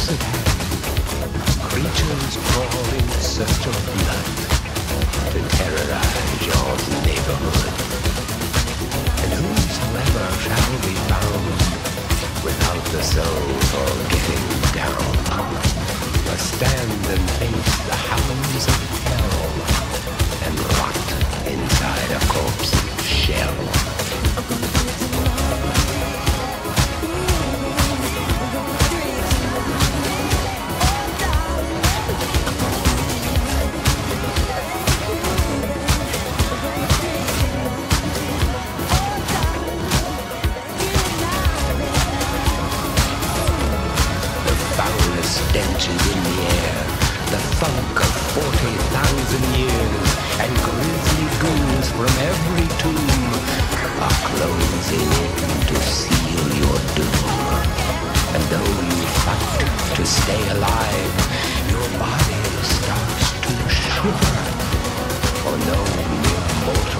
at hand. Creatures crawl in search of blood to terrorize your neighborhood. And whosoever shall be found without the soul for getting down must stand and face the hounds of hell and rot inside a corpse's shell. Stenches in the air, the funk of 40,000 years, and grisly goons from every tomb are closing in to seal your doom. And though you fight to stay alive, your body starts to shiver, for no mere mortal